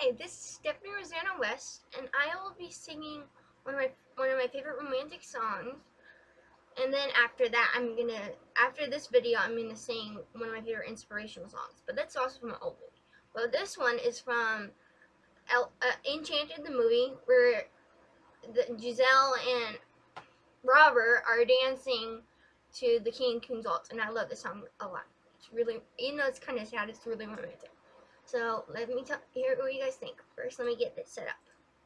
Hi, this is definitely Rosanna West, and I will be singing one of my favorite romantic songs. And then after that, after this video, I'm gonna sing one of my favorite inspirational songs. But that's also from an old movie. Well, this one is from Enchanted, the movie, where Giselle and Robert are dancing to the King and Queen's Waltz, and I love this song a lot. It's really, even though it's kind of sad, it's really romantic. So let me hear what you guys think. First, let me get this set up.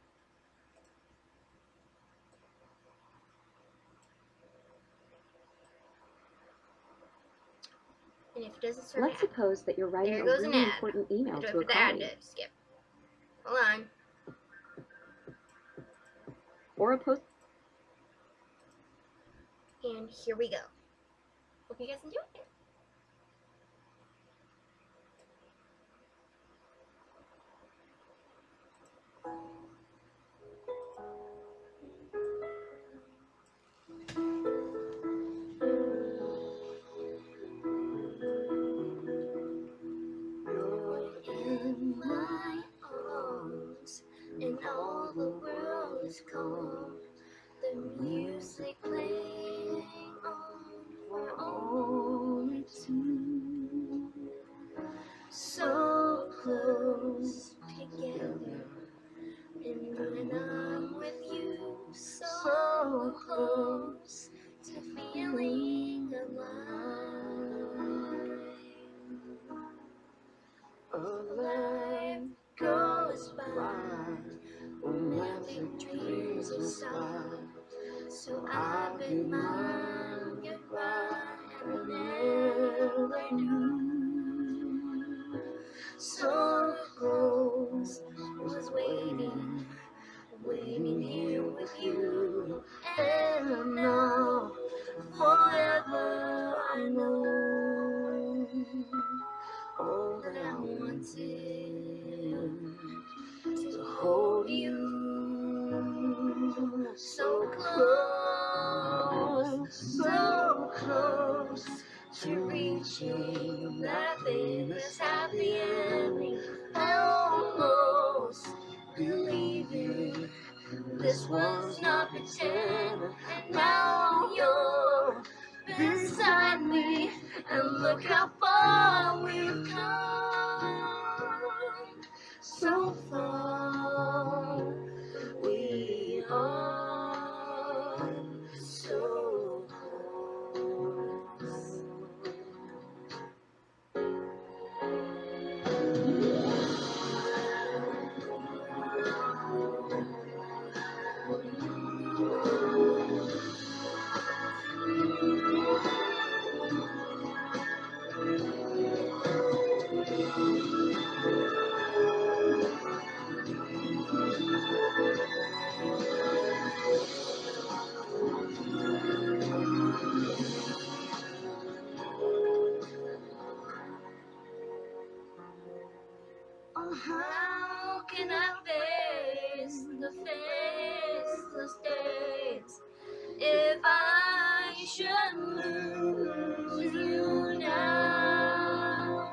And if it doesn't start, let's suppose that you're writing a really important email to a colleague. Skip. Hold on. Or a post. And here we go. Hope you guys enjoy it. In my arms, and all the world is calm. The music playing on for only two. So close together, and when I'm with you, so close to feeling alive. Life goes by when nothing dreams aside. So I bid mine goodbye and I never knew. So close, was waiting here with you. And now, forever I know. All that I wanted to hold you so close to reaching that famous happy ending. Almost believing this was not pretend, and now you're beside me, and look how far we've come. So far, we are so close. Oh, how can I face the faceless days if I should lose you now?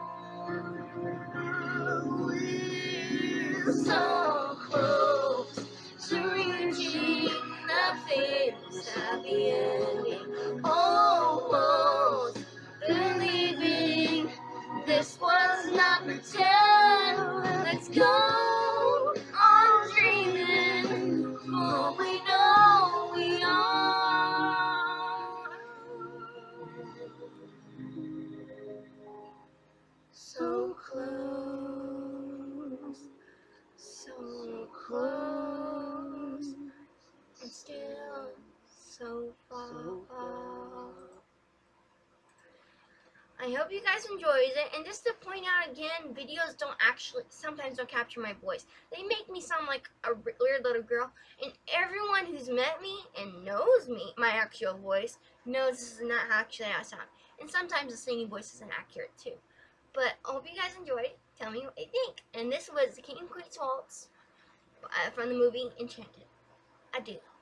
We're so close to reaching that famous happy ending. Almost believing this was not pretend. Let's go on dreaming, for we know we are so close, and still so far. I hope you guys enjoyed it, and just to point out again, videos sometimes don't capture my voice. They make me sound like a weird little girl, and everyone who's met me and knows me, my actual voice, knows this is not actually how I sound. And sometimes the singing voice isn't accurate too. But I hope you guys enjoyed it. Tell me what you think. And this was the King and Queen's Waltz from the movie Enchanted. Adieu.